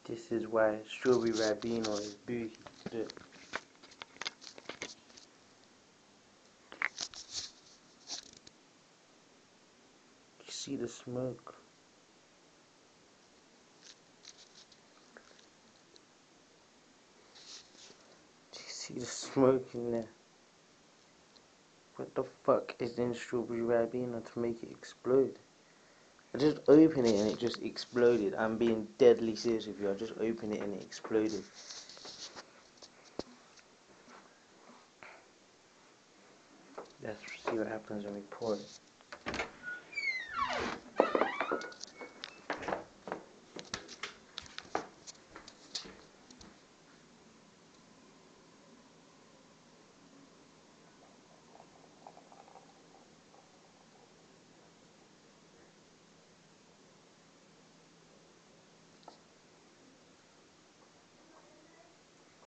This is why strawberry Ribena is boozy. Look. You see the smoke? Do you see the smoke in there? What the fuck is in strawberry Ribena to make it explode? I just opened it and it just exploded. I'm being deadly serious with you. I just opened it and it exploded. Let's see what happens when we pour it.